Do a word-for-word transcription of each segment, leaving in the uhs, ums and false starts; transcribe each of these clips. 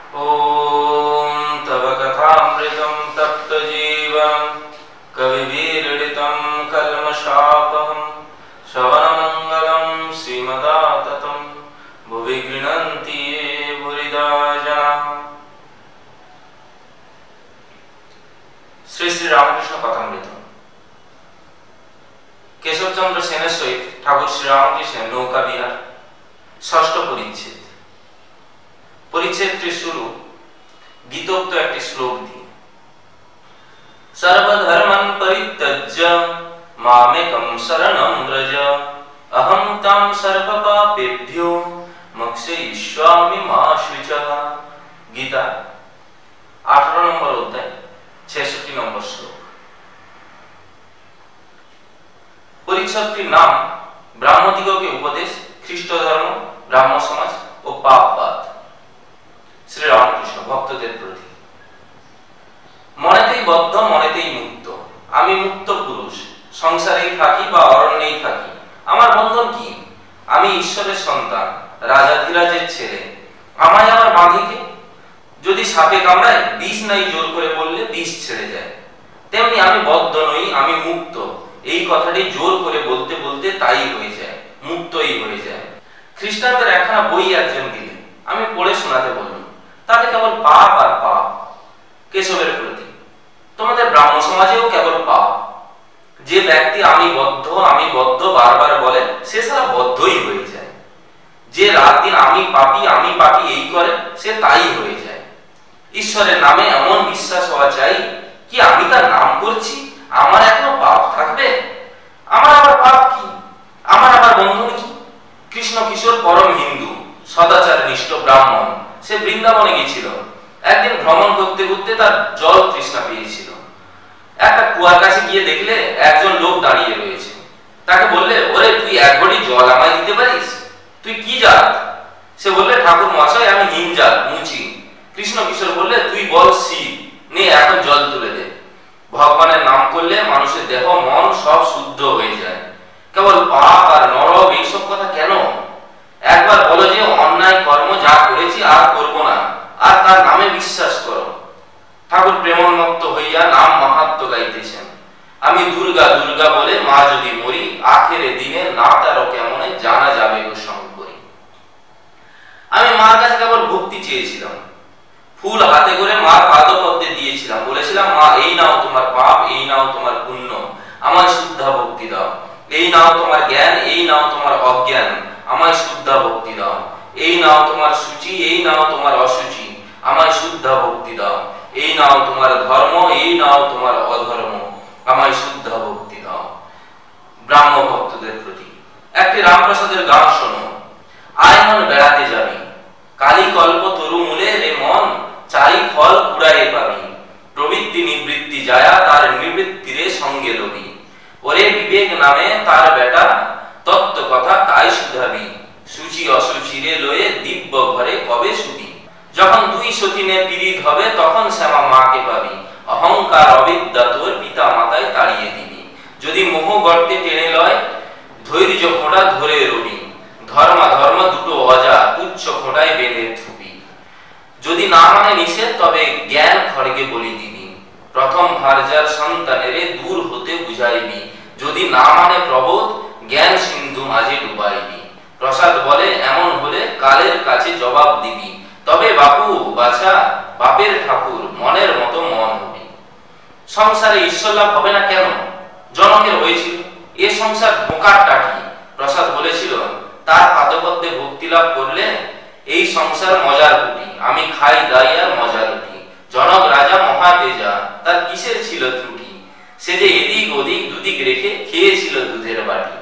ओम तव कथामृतं तप्तजीवं कविभिरीडितं कल्मषापहं श्रवणमङ्गलं श्रीमदाततं भुवि गृह्णन्ति ये भूरिदा जनाः। श्री श्री रामकृष्ण कथामृत केशव चंद्र सेन सहित ठाकुर श्री रामकृष्ण नौका विहार षष्ठ परिच्छेद। परिच्छेदটি শুরু গীতোক্ত একটি শ্লোক দিয়ে। सर्वधर्मं परित्यज्य मामेकं शरणं व्रज अहं तां सर्वपापेभ्यो मोक्षयिष्यामि मा शुचः। गीता আঠারো নম্বর অধ্যায় ছেষট্টি নম্বর শ্লোক। পরিচ্ছেদটির নাম ব্রাহ্মদিগকে উপদেশ, খ্রিস্ট ধর্ম, ব্রাহ্ম সমাজ ও পাপবাদ। শ্রী রামকৃষ্ণ ভক্তদের প্রতি। মনেতেই বদ্ধ, মনেতেই মুক্ত। আমি মুক্ত পুরুষ, সংসারেই থাকি বা অরণ্যেই থাকি, আমার বন্ধন কি? আমি ঈশ্বরের সন্তান, রাজাধিরাজের ছেলে, আমায় আমার বাঁধিকে? যদি সাপে কামড়ায় বিষ নাই জোর করে বললে বিষ ছেড়ে যায়, তেমনি আমি বদ্ধ নই, আমি মুক্ত। এই কথাটি জোর করে বলতে বলতে তাই হয়ে যায়, মুক্তই হয়ে যায়। খ্রিস্টানদের একখানা বই একজন দিলেন, আমি পড়ে শোনাতে বললাম। তাতে কেবল পাপ আর পাপ। কেশবের প্রতি, তোমাদের ব্রাহ্ম সমাজেও কেবল পাপ। যে ব্যক্তি আমি বদ্ধ আমি বদ্ধ বারবার বলে, সে সারা বদ্ধই হয়ে যায়। যে রাত দিন আমি পাপী আমি পাপী এই করে, সে তাই হয়ে যায়। ঈশ্বরের নামে এমন বিশ্বাস হওয়া চাই কি আমি তার নাম করছি, আমার এখনো পাপ থাকবে? আমার আবার পাপ কি? আমার আবার বন্ধন কি? কৃষ্ণ কিশোর পরম হিন্দু, সদাচার নিষ্ঠ ব্রাহ্মণ, সে বৃন্দাবনে গিয়েছিল। একদিন ভ্রমণ করতে করতে তার জল তৃষ্ণা পেয়েছিল। একটা কুয়ার কাছে গিয়ে দেখলে একজন লোক দাঁড়িয়ে রয়েছে। তাকে বললে, ওরে তুই এক ঘটি জল আমায় দিতে পারিস? তুই কি জাত? সে বললে, ঠাকুর মশাই আমি হিম জাত, মুচি। কৃষ্ণ কিশোর বললে, তুই বল শিব, নে এখন জল তুলে দে। ভগবানের নাম করলে মানুষের দেহ মন সব শুদ্ধ হয়ে যায়। কেবল পাপ আর নরক এইসব কথা কেন? একবার বলো যে অন্যায় কর্ম যা করেছি আর করব না, আর তার নামে বিশ্বাস করো। ঠাকুর প্রেমোন্মত্ত হইয়া নাম মাহাত্ম্য গাইতেছেন। আমি দুর্গা দুর্গা বলে মা যদি মরি, আখেরে দিনে না তারও কেমনে জানা যাবে গো শঙ্করী। আমি মার কাছে কেবল ভক্তি চেয়েছিলাম। ফুল হাতে করে মার পাদপদ্মে দিয়েছিলাম, বলেছিলাম, মা এই নাও তোমার পাপ, এই নাও তোমার পুণ্য, আমায় শুদ্ধা ভক্তি দাও। এই নাও তোমার জ্ঞান, এই নাও তোমার অজ্ঞান, আমায় শুদ্ধা ভক্তি দাও। এই নাও তোমার সূচি, এই নাও তোমার অসুচি, আমায় শুদ্ধা ভক্তি দাও। এই নাও তোমার ধর্ম, এই নাও তোমার অধর্ম, আমায় শুদ্ধা ভক্তি দাও। ব্রাহ্ম ভক্তদের প্রতি একটি রামপ্রসাদের গান শোনো। আয় মন বেড়াতে যাবি, কালী কল্প তরু মূলে রে মন, চারি ফল কুড়ায়ে পাবি। প্রবৃত্তি নিবৃত্তি যায়া তার নিবৃত্তিরে সঙ্গে লবি। ওরে বিবেক নামে তার বেটা, তত্ত্ব কথা তাই শুধাবি। সূচি অসুচিরে লয়ে দিব্য ঘরে কবে শুবি। যখন দুই সতীনে পীড়িত হবে, তখন শ্যামা মাকে পাবি। অহংকার অবিদ্যা তোর পিতা মাতায় তাড়িয়ে দিবি। যদি মোহ গর্তে টেনে লয়, ধৈর্য খোঁটা ধরে রবি। ধর্মা ধর্ম দুটো অজা, তুচ্ছ খোঁটায় বেঁধে থুবি। যদি না মানে নিষেধ, তবে জ্ঞান খড়গে বলি দিবি। প্রথম ভার্যার সন্তানেরে দূর হতে বুঝাইবি। যদি না মানে প্রবোধ, জ্ঞান সিন্ধু মাঝে ডুবাইবি। প্রসাদ বলে এমন হলে কালের কাছে জবাব দিবি। তবে বাপু বাছা বাপের ঠাকুর, মনের মতো মন হবি। সংসারে ঈশ্বর লাভ হবে না কেন? জনকের হয়েছিল। এ সংসার ধোঁকার টাকি। প্রসাদ বলেছিল, তার পাদপদ্মে ভক্তি লাভ করলে এই সংসার মজার কুটি। আমি খাই দাই আর মজা লুটি। জনক রাজা মহাতেজা, তার কিসের ছিল ত্রুটি? সে যে এদিক ওদিক দুদিক রেখে খেয়েছিল দুধের বাটি।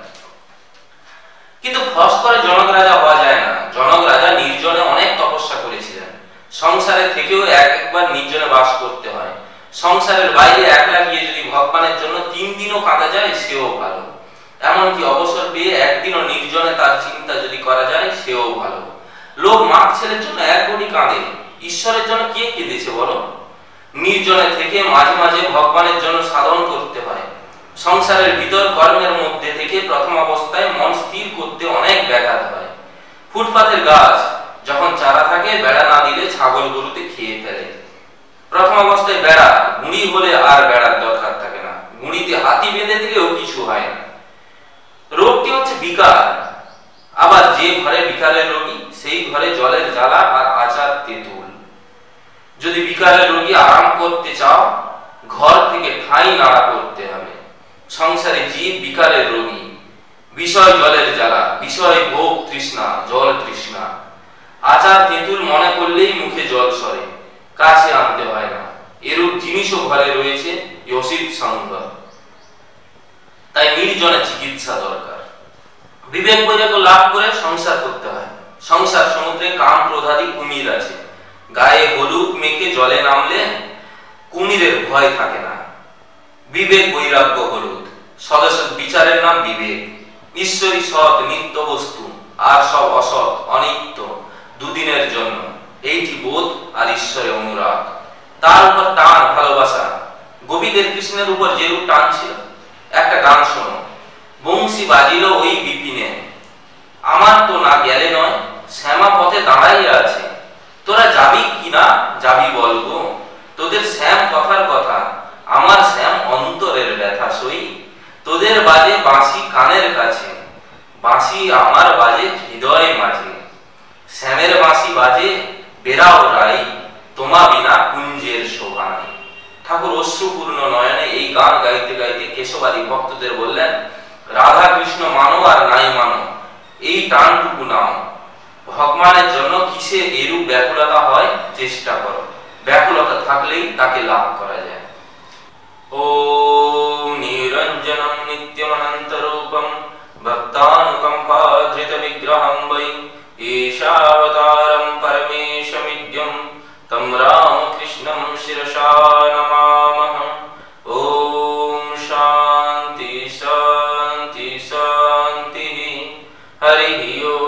কিন্তু ফস করে জনক রাজা হওয়া যায় না। জনক রাজা নির্জনে অনেক তপস্যা করেছিলেন। সংসারে থেকেও এক একবার নির্জনে বাস করতে হয়। সংসারের বাইরে একলা গিয়ে যদি ভগবানের জন্য তিন দিনও কাঁদা যায়, সেও ভালো। এমনকি অবসর পেয়ে একদিনও নির্জনে তার চিন্তা যদি করা যায়, সেও ভালো। লোক মাক ছেলের জন্য এক কোটি কাঁদে, ঈশ্বরের জন্য কে কেঁদেছে বলো? নির্জনে থেকে মাঝে মাঝে ভগবানের জন্য সাধন করতে হয়। সংসারের ভিতর কর্মের মধ্যে থেকে প্রথম অবস্থায় মন স্থির করতে অনেক ব্যাঘাত হয়। ফুটপাতের গাছ যখন চারা থাকে বেড়া না দিলে ছাগল গরুতে খেয়ে ফেলে। প্রথম অবস্থায় বেড়া, গুঁড়ি হলে আর বেড়ার দরকার থাকে না, গুঁড়িতে হাতি বেঁধে দিলেও কিছু হয় না। রোগটি হচ্ছে বিকার। আবার যে ঘরে বিকারের রোগী সেই ঘরে জলের জ্বালা আর আচার তেঁতুল। যদি বিকারের রোগী আরাম করতে চাও, ঘর থেকে ঠাঁই নাড়া করতে হবে। সংসারে জীব বিকারের রোগী, বিষয় জলের জ্বালা, বিষয় ভোগ তৃষ্ণা, জল তৃষ্ণা। আচার তেঁতুল মনে করলেই মুখে জল সরে, কাছে আনতে হয় না। এরূপ জিনিসও ঘরে রয়েছে, অসিত সঙ্গ। তাই নির্জনে চিকিৎসা দরকার। বিবেক বৈরাগ্য লাভ করে সংসার করতে হয়। সংসার সমুদ্রে কাম ক্রোধাদি কুমির আছে, গায়ে হলুদ মেখে জলে নামলে কুমিরের ভয় থাকে না। বিবেক বৈরাগ্য হলুদ, সদস্য বিচারের নাম বিবেক। ঈশ্বরী সৎ নিত্য বস্তু, আর সব অসৎ অনিত্য, দুদিনের জন্য। এইটি বোধ আর ঈশ্বরে অনুরাগ, তার উপর টান ভালোবাসা। গোপীদের কৃষ্ণের উপর যেরূপ টান ছিল। একটা গান শোনো। বংশী বাজিল ওই বিপিনে, আমার তো না গেলে নয়, শ্যামা পথে দাঁড়াইয়া আছে। তোরা যাবি কিনা যাবি বলবো, তোদের শ্যাম কথার কথা, আমার শ্যাম অন্তরের ব্যথা সই। তোদের বাজে বাঁশি কানের কাছে, বাঁশি আমার বাজে হৃদয় মাঝে। শ্যামের বাঁশি বাজে বেরাও রাই, তোমা বিনা কুঞ্জের শোভা নাই। ঠাকুর অশ্রুপূর্ণ নয়নে এই গান গাইতে গাইতে কেশবাদী ভক্তদের বললেন, রাধা কৃষ্ণ মানো আর নাই মানো, এই টানটুকু নাও। ভগবানের জন্য কিসে এরূপ ব্যাকুলতা হয় চেষ্টা করো, ব্যাকুলতা থাকলেই তাকে লাভ করা যায়। ওম নিরঞ্জনম নিত্যমনন্তরূপম ভক্তানুকম্পাধৃত বিগ্রহং বৈ ঈশাবতারম পরমেশমিদ্যম তম রামকৃষ্ণম শিরসা নমামহ। ওম শান্তি শান্তি শান্তি। হরি ওম।